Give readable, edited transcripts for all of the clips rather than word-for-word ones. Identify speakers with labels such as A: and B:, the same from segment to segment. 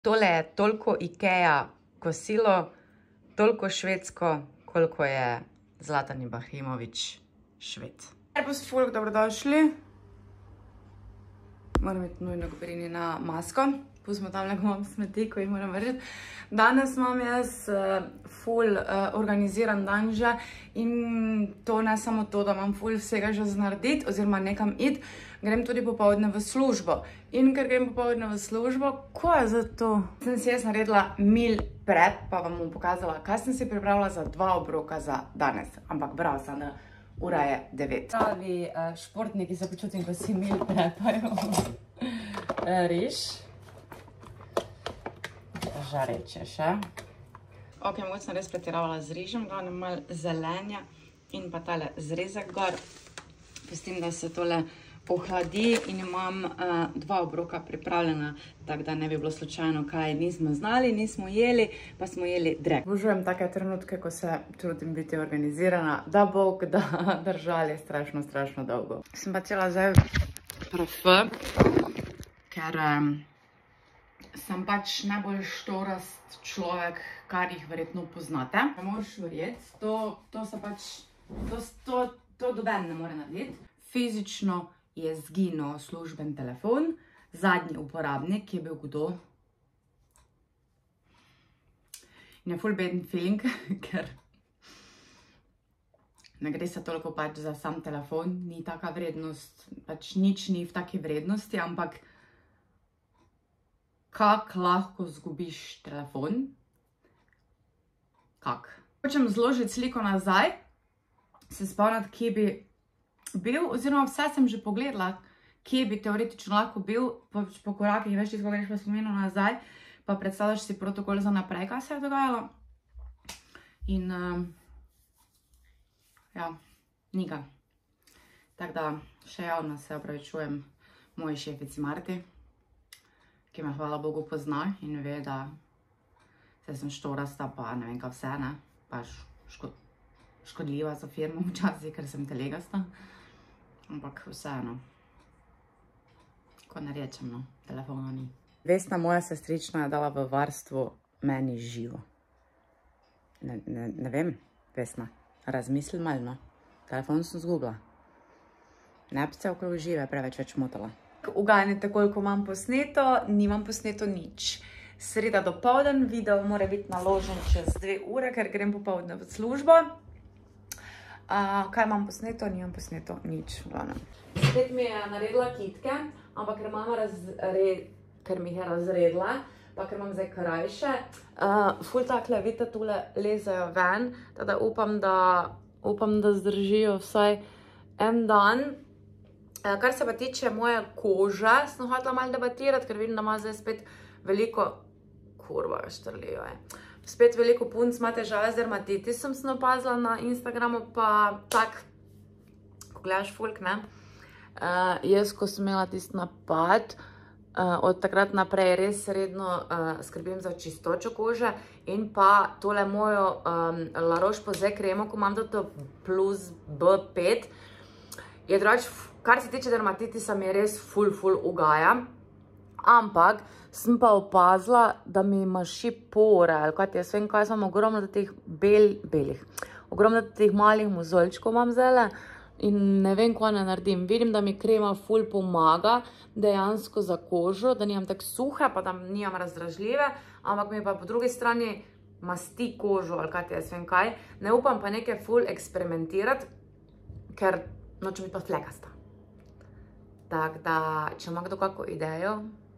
A: Tole je toliko Ikea kosilo, toliko švedsko, koliko je Zlatan Ibrahimović Šved. Servus folk, dobrodošli. Moram imeti nujno gobrini na masko. Pustimo tam nekaj imam smeti, ko jih moram vržiti. Danes imam jaz ful organiziran dan že in to ne samo to, da imam ful vsega že narediti oziroma nekam iti, grem tudi popoldne v službo. In ker grem popoldne v službo, ko je za to? Sem si jaz naredila meal prep, pa vam bom pokazala, kaj sem si pripravila za 2 obroka za danes. Ampak bravo sem, da ura je 9. Pravi športniki se počutim, ko si meal prepajo. Riž. Žareče še. Ok, mogoče sem res pretiravala z rižem, glavno malo zelenja in pa tale zrezek gor. Pustim, da se tole ohladi in imam 2 obroka pripravljena, tako da ne bi bilo slučajno, kaj nismo znali, nismo jeli, pa smo jeli drek. Obožujem take trenutke, ko se trudim biti organizirana, da bog da držali strašno, strašno dolgo. Sem pa cela zdaj parfum, ker sem pač najbolj štorast človek, kar jih verjetno poznate. Ne moreš verjeti, to se pač, to doben ne more narediti. Fizično je zginil služben telefon, zadnji uporabnik, ki je bil kdo. In je ful beden feeling, ker ne gre se toliko pač za sam telefon, ni taka vrednost, pač nič ni v taki vrednosti, ampak kako lahko zgubiš telefon? Kako? Hočem zložiti sliko nazaj, se spomniti, kje bi bil, oziroma vse sem že pogledala, kje bi teoretično lahko bil, po korakih, veš, ko greš v spominu nazaj, pa predstavljaš si protokol za naprej, kaj se je dogajalo. In, ja, ni ga. Tako da, še javno se opravičujem moji šefici Marti, ki me hvala Bogu pozna in ve, da se sem štorasta, pa ne vem kaj vse, ne, pa škodljiva za firmo včasih, ker sem telegasta. Ampak vseeno, ko ne rečem, no, telefona ni. Vesna moja sestrična je dala v varstvo meni živo. Ne vem, Vesna, razmisli malo, no. Telefon sem zgubila. Ne bi se okrog žive preveč več motala. Uganjate, koliko imam posneto, nimam posneto nič. Sreda dopoldan, video mora biti naložen čez 2 ure, ker grem popoldne v službo. Kaj imam posneto? Nimam posneto nič, v glavnem. Spet mi je naredila kitke, ampak ker mi jih je razredila, pa ker imam zdaj krajše, ful takle, vidite, tule lezejo ven, teda upam, da zdržijo vsaj en dan. Kar se pa tiče moje kože, sem hotela malo debatirati, ker vidim, da ima zdaj spet veliko, kurva, štrlijo je. Spet veliko punc ima težave z dermatitisom, sem opazila na Instagramu, pa tak, ko gledaš folk, ne. Jaz, ko sem imela tisti napad, od takrat naprej res redno skrbim za čistočo kože in pa tole mojo La Roche-Posay kremo, ko imam to plus B5, je drugač, kar se tiče dermatitisa, mi je res ful ugaja, ampak sem pa opazila, da mi maši pore, ali kaj jaz vem, kaj sem ogromno teh ogromno teh malih mozolčkov imam zdajle in ne vem, kaj ne naredim. Vidim, da mi krema ful pomaga dejansko za kožo, da nimam tako suhe, pa da nimam razdražljive, ampak mi pa po drugi strani masti kožo, ali kaj jaz vem kaj. Ne upam pa nekaj ful eksperimentirati, ker nočem biti pa flekasta. Tako da, če ima kdo kako idejo,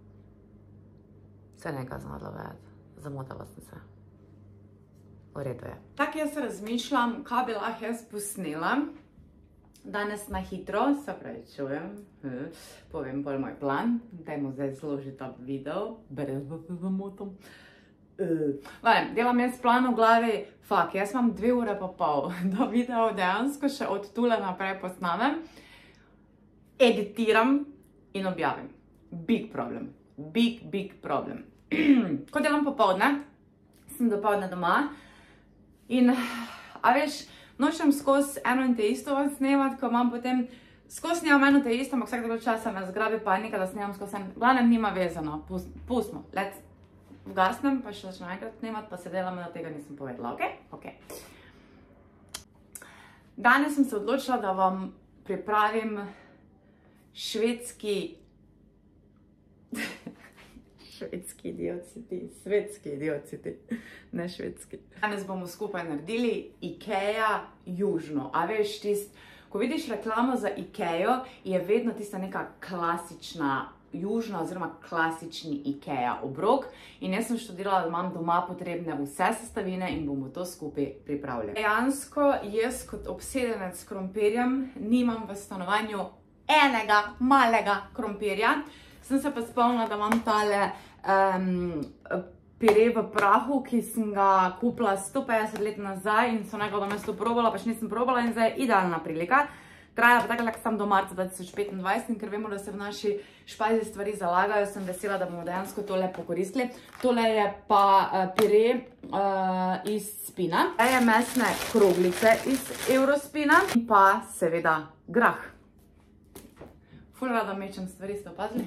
A: se nekaj znadla vedeti. Zamotala sem se. V redu je. Tako jaz razmišljam, kaj bi lahko jaz posnela. Danes na hitro, se pravi čujem, povem bolj moj plan. Dajmo zdaj zložiti ta video, brez da se zamotam. Delam jaz plan v glavi, fak, jaz imam 2 ure pa pol, da video dejansko še od tule naprej posnamem, editiram in objavim. Big problem. Big problem. Ko delam popoldne, sem dopoldne doma in, a veš, nočem skozi eno in te isto snemati, ko imam potem, skozi snimam eno te isto, ampak vsak dolgo časa me zgrabi panika, da snimam skozi eno, glavnem nima vezano, pustimo, vgasnem, pa še začnem enkrat snemat, pa se delamo, da tega nisem povedala, ok? Danes sem se odločila, da vam pripravim švedski svetski idiociti, ne švedski. Danes bomo skupaj naredili Ikea južno, a veš tist, ko vidiš reklamo za Ikeo, je vedno tista neka klasična južna oziroma klasični Ikea obrok in jaz sem študirala, da imam doma potrebne vse sestavine in bomo to skupaj pripravili. Dejansko jaz kot obsedenec s krompirjem nimam v stanovanju enega malega krompirja. Sem se pa spomnila, da imam tale pire v prahu, ki sem ga kupila 150 let nazaj in so nekaj, da me to probala, pač nisem probala in zdaj je idealna prilika. Traja pa tako sam do marca 2025 in ker vemo, da se v naši špajzi stvari zalagajo, sem vesela, da bomo dejansko tole pokoristili. Tole je pa pire iz spina. Je mesne kroglice iz Eurospina in pa seveda grah. Ful rada mečem stvari, ste opazili?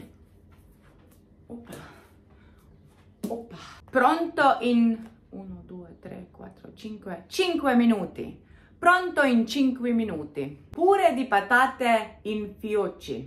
A: Opa. Pronto in 1, 2, 3, 4, 5 minuti. Pronto in 5 minuti. Pure di patate in fiocchi.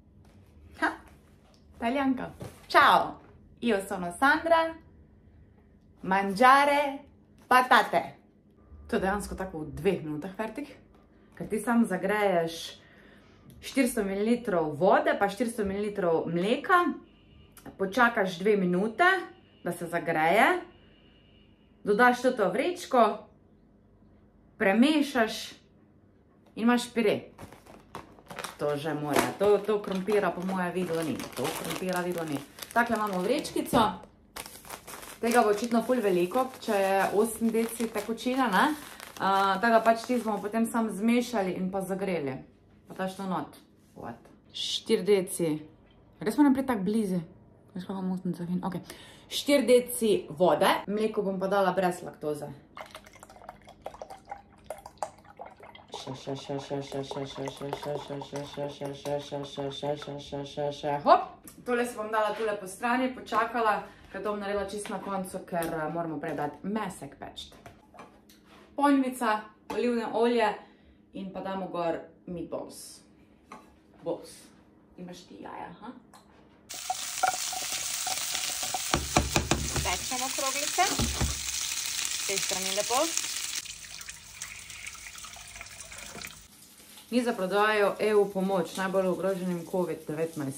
A: Italianka. Ciao, io sono Sandra. Mangiare patate. To je dejansko tako v 2 minutah fertik. Ker ti sam zagreješ 400 ml vode pa 400 ml mleka. Počakaš 2 minute, da se zagreje. Dodaš to vrečko. Premešaš in imaš pire. To že mora. To krompira po moje videlo ni. Takle imamo vrečkico. Tega bo očitno ful veliko, če je 8 deci tekočina, ne? Tega pač ti bomo potem sam zmešali in pa zagreli. Pa daš to not. 4 deci. Res moram priti tak blizu. Veš pa vam usnica vin. 4 deci vode. Mleko bom pa dala brez laktoze. Hop, tole se bom dala tule po strani, počakala, ker to bom naredila čist na koncu, ker moramo predati mesek peč. Ponjvica, olivne olje in pa damo gor meatballs. Imaš ti jaja, ha? Pečemo kroglice, te strani lepo. Ni za prodajo EU pomoč najbolj ogroženim COVID-19.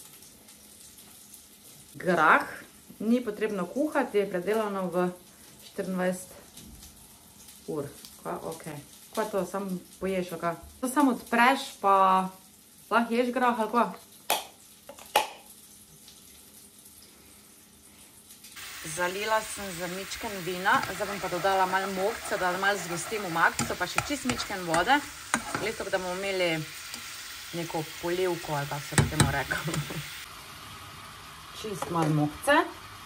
A: Grah ni potrebno kuhati, je predelano v 24 ur. Kaj to, samo poješ, ali kaj? To samo odpreš, pa lahko ješ grah, ali kaj? Zalila sem z mičken vina, zdaj bom pa dodala malo mokca, da malo zgostim v makco, pa še čist mičken vode. Leto, da bomo imeli neko polivko, ali tako se bi temu rekel. Čist malo mokce.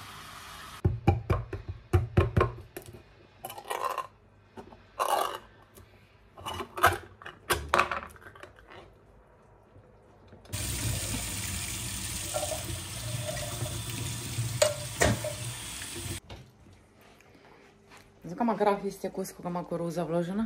A: Zakaj ima grah isti okus, ko ga ima koruza vložena?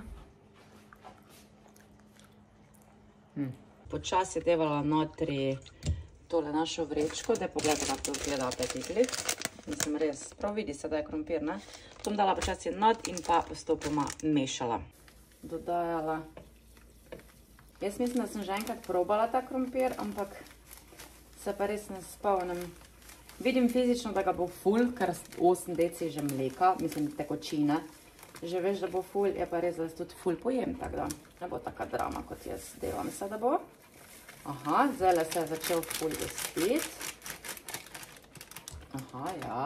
A: Počasi je devala notri tole našo vrečko, da pogledajte, kako to izgleda apetitlik. Mislim, res, prav vidi se, da je krompir, ne? To bom dala počasi not in pa postopoma mešala. Dodajala. Jaz mislim, da sem že enkrat probala ta krompir, ampak se pa res ne spomnim. Vidim fizično, da ga bo ful, ker 8 deci že mleka, mislim, tekočine. Že veš, da bo ful, je pa res, da se tudi ful pojem, tako da ne bo taka drama, kot jaz delam se, da bo. Aha, zdaj se je začel ful gospit. Aha, ja.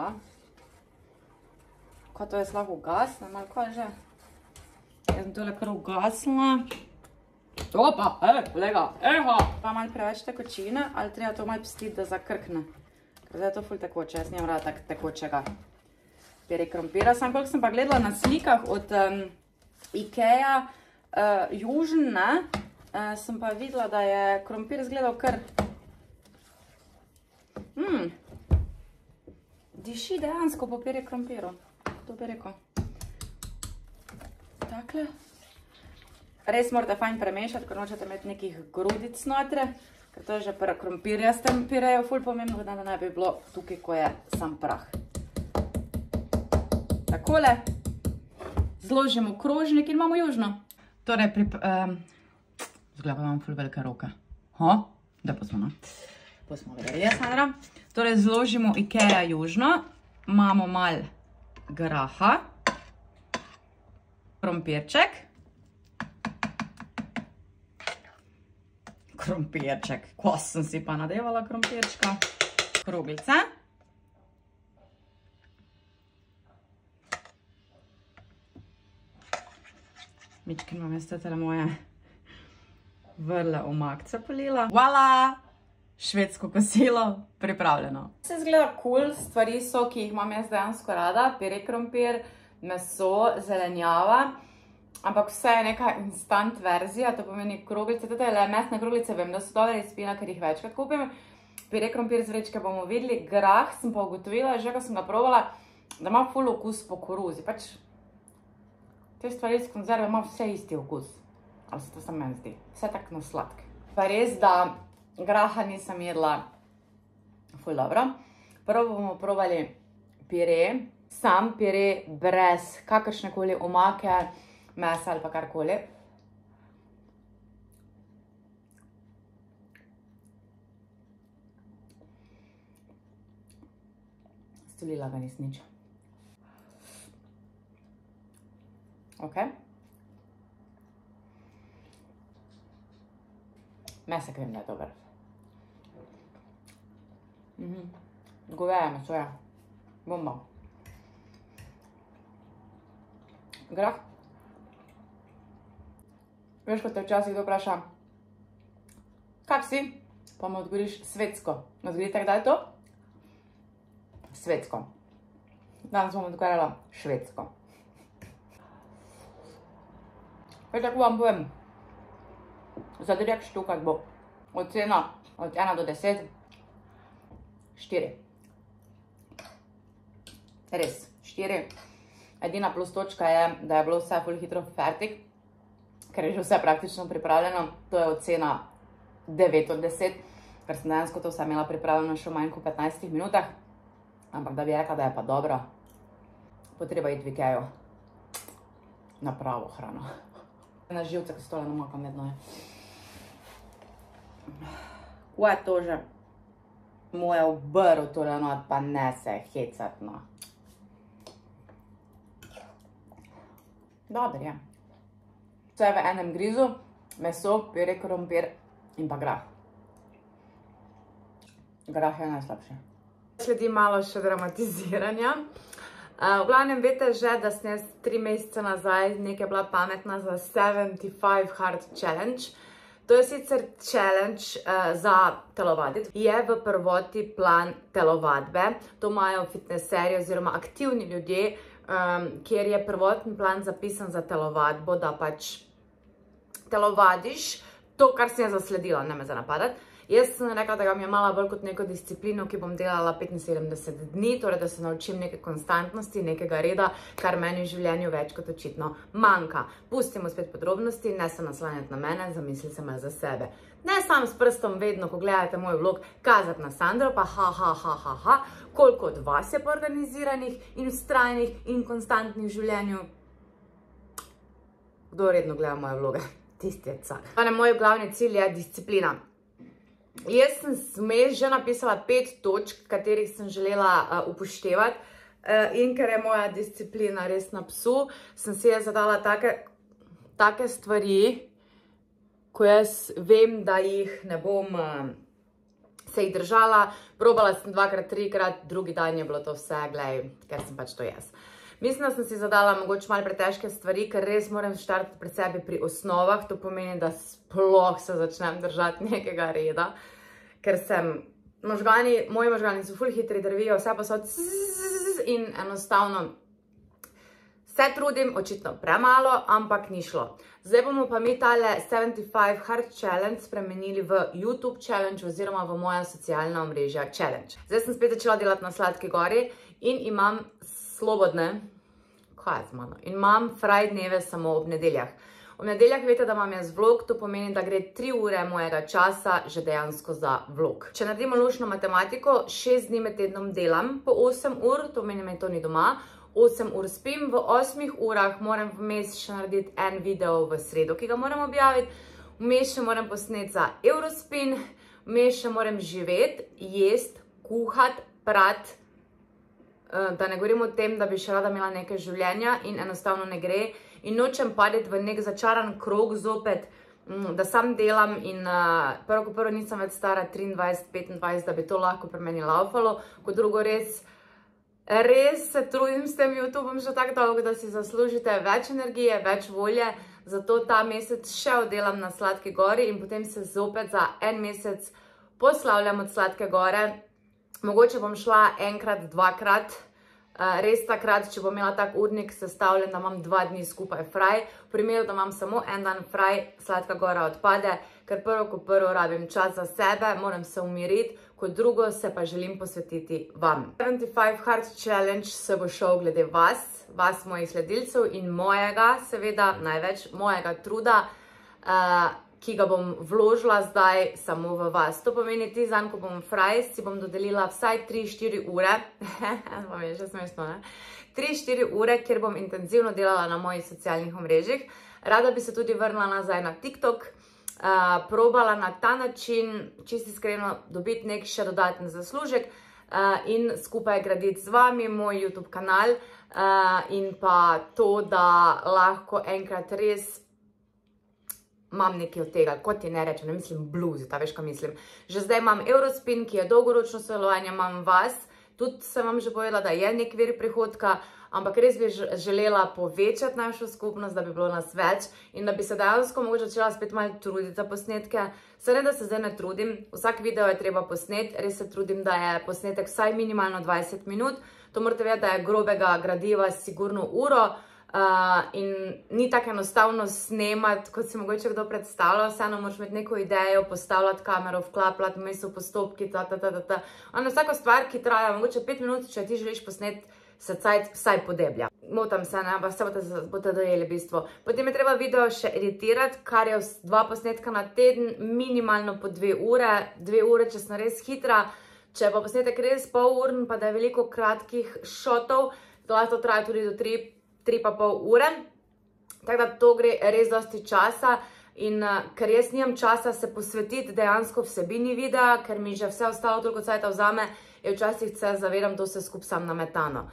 A: Kaj to jaz lahko ugasnem, ali kaj že? Jaz sem tole kar ugasnila. Opa, kolega, eha! Pa malo preveč tekočine, ali treba to malo pustiti, da zakrkne? Ker zdaj je to ful tekoče, jaz nimam rada tak tekočega pire krompira. Sam koliko sem pa gledala na slikah od Ikea južn, ne? Sem pa videla, da je krompir izgledal kar Diši dejansko po pire krompiru. To bi rekel. Takle. Res morate fajn premešati, ker nočete imeti nekih grudic notre, ker to je že pri krompirjastem pireju ful pomembno, da ne bi bilo tukaj, ko je sam prah. Takole. Zložimo krožnik in imamo južno. Torej, zgleda pa imam ful velike roke. Da pa smo, no. Pa smo vedeli, Sandra. Torej, zložimo Ikea južno. Imamo malo graha. Krompirček. Krompirček. Ko sem si pa nadevala krompirčka. Kroglice. Mičkin vam jaz tele moje vrle omakce polila. Voila! Švedsko kosilo pripravljeno. Se zgleda cool, stvari so, ki jih imam jaz dejansko rada. Pire krompir, meso, zelenjava. Ampak vse je neka instant verzija, to pomeni kroglice. Tete mesne kroglice vem, da so dobre iz spina, ker jih večkrat kupim. Pire krompir z vrečke bomo videli. Grah sem pa ugotovila, že ko sem ga provala, da ima ful okus po koruzi. Pač te stvari iz konzerve ima vse isti okus. Ali se to samo meni zdi. Vse tako na sladke. Pa res, da graha nisem jedla ful dobro. Prvo bomo probali pire. Sam pire brez kakršnekoli omake, mesa ali pa karkoli. Stolila ga nisem nič. Ok. Mesek vem, da je dober. Goveje meso je. Bomba. Grah. Veš, ko te včasih kdo vpraša, kak si? Pa mu odgovoriš svetsko. Odgovorite, kdaj je to? Svetsko. Danes bom odgovarjala švedsko. Kaj tako vam povem? Za direkt štukat bo ocena od 1 do 10. 4. Res, 4. Edina plus točka je, da je bilo vse ful hitro fertik, ker je že vse praktično pripravljeno. To je ocena 9 od 10, ker sem dejansko to vse imela pripravljeno še v manj kot 15 minutah. Ampak da bi rekla, da je pa dobro, potreba iti v Ikejo na pravo hrano. Na živce, ko stole namakam vedno je. Ko je to že? Moje obrv tole not, pa ne se hecat, no. Dober je. Vse je v enem grizu, meso, pire krompir in pa grah. Grah je najslabši. Sledi malo še dramatiziranja. V glavnem veste že, da sem jaz 3 mesece nazaj nekaj bila pametna za 75 Hard Challenge. To je sicer challenge za telovaditi. Je v prvoti plan telovadbe. To imajo fitnesserji oziroma aktivni ljudje, kjer je prvotni plan zapisan za telovadbo, da pač telovadiš to, kar sem jaz zasledila, ne me za napadati. Jaz sem rekla, da ga mi je malo bolj kot neko disciplino, ki bom delala 75 dni, torej da se naučim neke konstantnosti, nekega reda, kar meni v življenju več kot očitno manjka. Pustimo spet podrobnosti, ne se naslanjati na mene, zamisli se me za sebe. Ne sam s prstom vedno, ko gledate moj vlog, kazati na Sandro, pa koliko od vas je pa organiziranih in vztrajnih in konstantnih v življenju. Kdo redno gleda moje vloge? Tisti je cak. Moj glavni cilj je disciplina. Jaz sem vmes že napisala 5 točk, katerih sem želela upoštevati, in ker je moja disciplina res na psu, sem si je zadala take stvari, ko jaz vem, da jih ne bom se jih držala. Probala sem 2-krat, 3-krat, drugi dan je bilo to vse, glej, ker sem pač to jaz. Mislim, da sem si zadala mogoče malo pretežke stvari, ker res moram štartati pred sebi pri osnovah. To pomeni, da sploh se začnem držati nekega reda, ker moji možgani so ful hitri, drvijo, vse pa so in enostavno se trudim, očitno premalo, ampak ni šlo. Zdaj bomo pa mi tale 75 Hard Challenge spremenili v YouTube Challenge oziroma v moja socialna omrežja Challenge. Zdaj sem spet začela delati na Sladki gori in imam slobodne, kaj je z mano, in imam fraj dneve samo ob nedeljah. Ob nedeljah veste, da imam jaz vlog, to pomeni, da gre 3 ure mojega časa že dejansko za vlog. Če naredimo ločno matematiko, 6 dni med tednom delam po 8 ur, to meni me to ni doma, 8 ur spim, v 8 urah moram vmes še narediti en video v sredo, ki ga moram objaviti, vmes še moram posneti za Eurospin, vmes še moram živeti, jesti, kuhati, prati, da ne govorim o tem, da bi še rada imela nekaj življenja in enostavno ne gre in nočem padeti v nek začaran krog zopet, da sam delam in prvo kot prvo nisem več stara 23-25, da bi to lahko pri meni laufalo, kot drugo res se trudim s tem YouTubeom že tako dolgo, da si zaslužite več energije, več volje, zato ta mesec še oddelam na Sladki gori in potem se zopet za en mesec poslavljam od Sladke gore. Mogoče bom šla enkrat, dvakrat, res takrat, če bom imela tak urnik sestavljen, da imam 2 dni skupaj fraj. V primeru, da imam samo en dan fraj, Sladka gora odpade, ker prvo kot prvo rabim čas za sebe, moram se umiriti, kot drugo se pa želim posvetiti vam. 75 Hard Challenge se bo šel glede vas mojih sledilcev in mojega, seveda največ, mojega truda, ki ga bom vložila zdaj samo v vas. To pomeni, ti zanj, ko bom fraj, si bom dodelila vsaj 3-4 ure, pa mi je že smešno, ne? 3-4 ure, kjer bom intenzivno delala na mojih socialnih omrežjih. Rada bi se tudi vrnila nazaj na TikTok, probala na ta način, čisto iskreno, dobiti nek še dodaten zaslužek in skupaj graditi z vami moj YouTube kanal in pa to, da lahko enkrat res imam nekaj od tega, kot ti ne rečem, ne mislim bluzi, ta veš, kaj mislim. Že zdaj imam Eurospin, ki je dolgoročno sodelovanje, imam vas, tudi sem vam že povedala, da je nek vir prihodka, ampak res bi želela povečati našo skupnost, da bi bilo nas več in da bi se dejansko mogoče začela spet malo truditi za posnetke. Se ne, da se zdaj ne trudim, vsak video je treba posneti, res se trudim, da je posnetek vsaj minimalno 20 minut, to morate vedeti, da je grobega gradiva sigurno uro, in ni tako enostavno snemati, kot si mogoče kdo predstavlja, vseeno moraš imeti neko idejo, postavljati kamero, vklapljati vmes v postopki, vsako stvar, ki traja mogoče 5 minut, če ti želiš posneti, se cajt vsaj podeblja. Motam se, ne, ampak vse boste dojeli bistvo. Potem je treba video še editirati, kar je 2 posnetka na teden, minimalno po 2 ure, 2 ure, če sem res hitra, če pa posnetek res pol urn, pa da je veliko kratkih šotov, to lahko traja tudi do 3,5 ure, tako da to gre res dosti časa in ker jaz nimam časa se posvetiti dejansko vsebini videa, ker mi že vse ostalo toliko cajta vzame, je včasih se zavedam, to se skup sam nametano.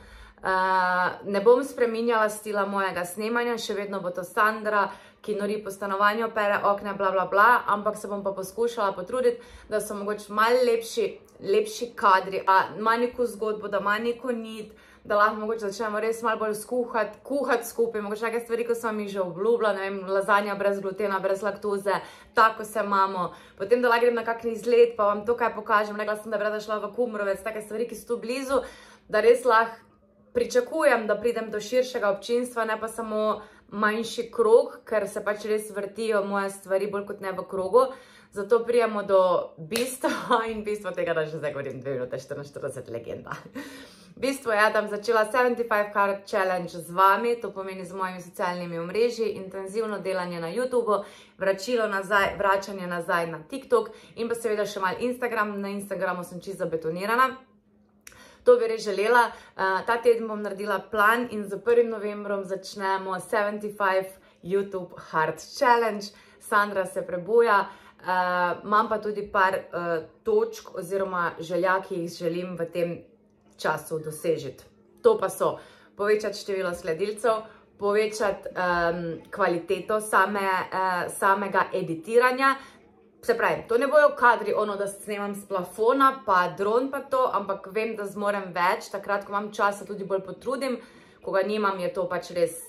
A: Ne bom spreminjala stila mojega snemanja, še vedno bo to Sandra, ki nori po stanovanju, pere okne, bla bla bla, ampak se bom pa poskušala potruditi, da so mogoče malo lepši kadri, ima neko zgodbo, da ima neko nit, da lahko mogoče začnemo res malo bolj kuhati skupaj, mogoče nekaj stvari, ko sem jih že obljubila, ne vem, lazanja brez glutena, brez laktoze, tako se imamo, potem da lahko grem na kakšen izlet, pa vam to kaj pokažem, rekla sem, da bi rada šla v Kumrovec, take stvari, ki so tu blizu, da res lahko pričakujem, da pridem do širšega občinstva, ne pa samo manjši krog, ker se pač res vrtijo moje stvari bolj kot ne v krogu, zato prijemo do bistva in bistvo tega, da že zdaj govorim 2 minute 44 legenda. Bistvo je, da bom začela 75 Hard Challenge z vami, to pomeni z mojimi socialnimi omrežji, intenzivno delanje na YouTubeu, vračanje nazaj na TikTok in pa seveda še malo Instagram, na Instagramu sem čisto zabetonirana. To bi res želela, ta teden bom naredila plan in z 1. novembrom začnemo 75 YouTube Hard Challenge, Sandra se prebuja, imam pa tudi par točk oziroma želja, ki jih želim v tem času dosežiti. To pa so povečati število sledilcev, povečati kvaliteto samega editiranja. Se pravi, to ne bojo kadri ono, da snemam z plafona, pa dron pa to, ampak vem, da zmorem več, takrat, ko imam časa, tudi bolj potrudim, ko ga nimam, je to pač res,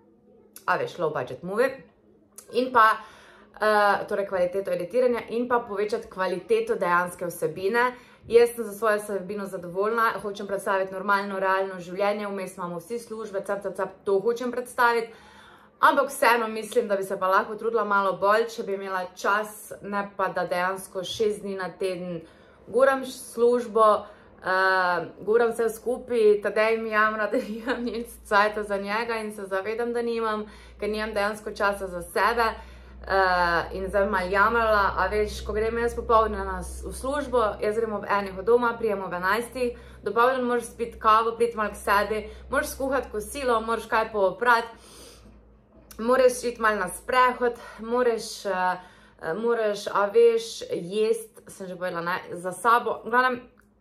A: low budget movie. In pa, torej kvaliteto editiranja in pa povečati kvaliteto dejanske vsebine. Jaz sem za svojo vsebino zadovoljna, hočem predstaviti normalno, realno življenje, vmes imamo vsi službe, to hočem predstaviti. Ampak vseeno mislim, da bi se pa lahko trudila malo bolj, če bi imela čas, ne pa da dejansko 6 dni na teden guram službo, Govorim vse skupaj, tadej mi jamra, da nimam nič cajta za njega in se zavedam, da nimam, ker nimam dejansko časa za sebe. In zdaj malo jamrala, a veš, ko grem jaz popoldne v službo, jaz grem ob 1 od doma, prijemo ob 11, dopoldne moraš spiti kavo, priti malo k sebi, moraš skuhati kosilo, moraš kaj pooprati, moraš iti malo na sprehod, moraš, a veš, jest, sem že povedala, ne, za sabo, glavnem,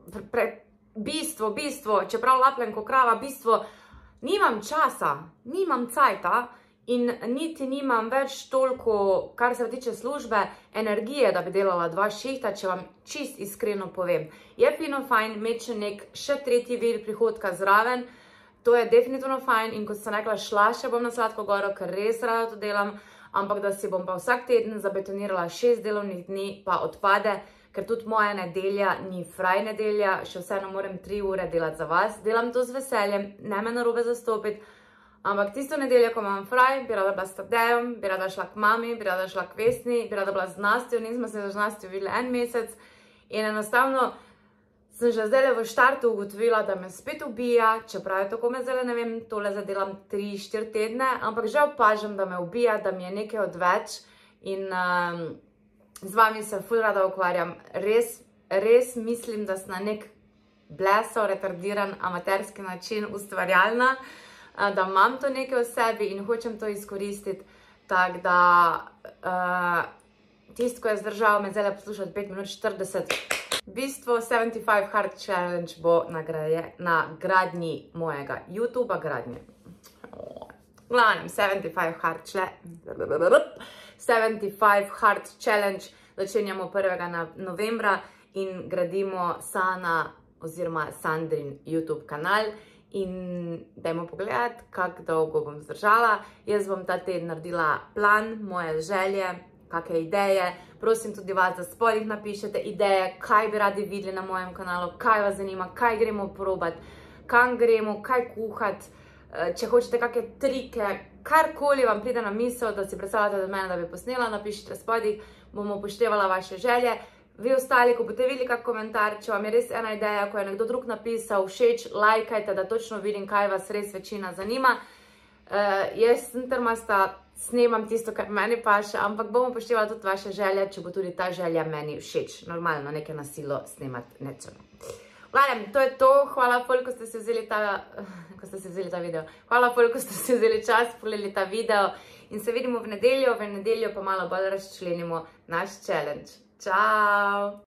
A: bistvo, čeprav lapljem ko krava, bistvo, nimam časa, nimam cajta, in niti nimam več toliko, kar se tiče službe, energije, da bi delala 2 šihta, če vam čist iskreno povem. Je fino fajn imeti še tretji vir prihodka zraven, to je definitivno fajn in kot sem rekla, šla še bom na Sladko goro, ker res rada to delam, ampak da si bom pa vsak teden zabetonirala 6 delovnih dni, pa odpade, ker tudi moja nedelja ni fraj nedelja, še vseeno moram 3 ure delati za vas, delam to z veseljem, ne me narobe zastopiti, ampak tisto nedeljo, ko imam fraj, bi rada bila s Tadejem, bi rada šla k mami, bi rada šla k Vesni, bi rada bila z Nastjo, nismo se z Nastjo videli 1 mesec in enostavno sem že zdaj v štartu ugotovila, da me spet ubija, čeprav je tako me zdaj, ne vem, tole zadelam 3-4 tedne, ampak že opažam, da me ubija, da mi je nekaj odveč in z vami se ful rada ukvarjam. Res mislim, da sem na nek blesav, retardiran, amaterski način ustvarjalna, da imam to nekaj v sebi in hočem to izkoristiti, tako da tisto, ko je zdržal me zdaj poslušati 5 minut 40, v bistvu 75 Hard Challenge bo na gradnji mojega YouTubea, glavnem 75 Hard Challenge začenjamo 1. novembra in gradimo Sana oziroma Sandrin YouTube kanal. In dajmo pogledati, kako dolgo bom zdržala. Jaz bom ta teden naredila plan, moje želje, kakšne ideje. Prosim tudi vas, da spodaj napišete ideje, kaj bi radi videli na mojem kanalu, kaj vas zanima, kaj gremo probati, kam gremo, kaj kuhati. Če hočete kakšne trike, karkoli vam pride na misel, da si predstavljate od mene, da bi posnela, napišite spodaj, bom upoštevala vaše želje. Vi ostali, ko boste videli kak komentar, če vam je res ena ideja, ko je nekdo drug napisal, všeč, lajkajte, da točno vidim, kaj vas res večina zanima. Jaz sem trmasta, snemam tisto, kar meni paše, ampak bom upoštevala tudi vaše želje, če bo tudi ta želja meni všeč. Normalno, nekaj na silo snemati nečemo. Gledam, to je to. Hvala ful, ko ste si vzeli ta video. Hvala ful, ko ste si vzeli čas, pogledali ta video in se vidimo v nedeljo pa malo bolj razčlenimo naš challenge. Ciao!